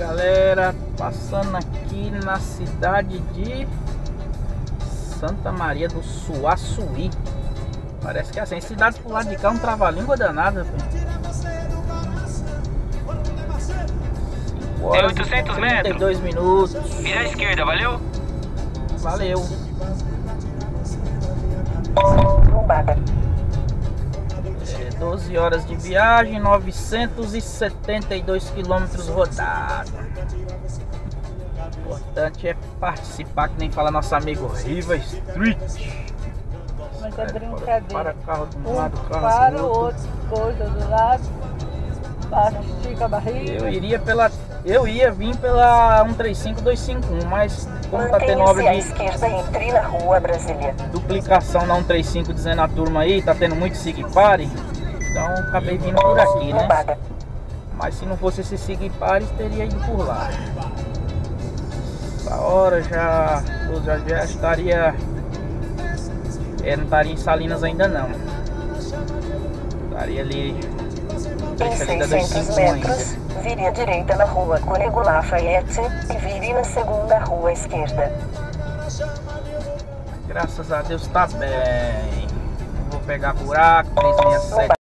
Galera, passando aqui na cidade de Santa Maria do Suaçuí. Parece que é assim, cidades por lado de cá, um trava-língua danada. Tem 800 metros. 32 minutos. Vira à esquerda, valeu? Valeu. Lombada. 12 horas de viagem, 972 quilômetros rodados. O importante é participar, que nem fala nosso amigo Riva Street. Mas é brincadeira. Para carro de um lado, carro Para do o outro. outro, coisa do lado. Estica a barriga. Eu ia vir pela 135251, mas como tá tendo obra Mantenha-se à de esquerda e entre na rua Brasília. duplicação na 135, dizendo a turma aí, tá tendo muito sigue-pare, então acabei vindo por aqui, né? Lombada. Mas se não fosse esse sigue-pare, teria ido por lá. Essa hora já estaria... não estaria em Salinas ainda não. Estaria ali... Em trecho ali da 600 251 metros, ainda. vire à direita na rua Cônego Lafayette e vire na segunda rua à esquerda. Graças a Deus tá bem. Não vou pegar buraco, 367.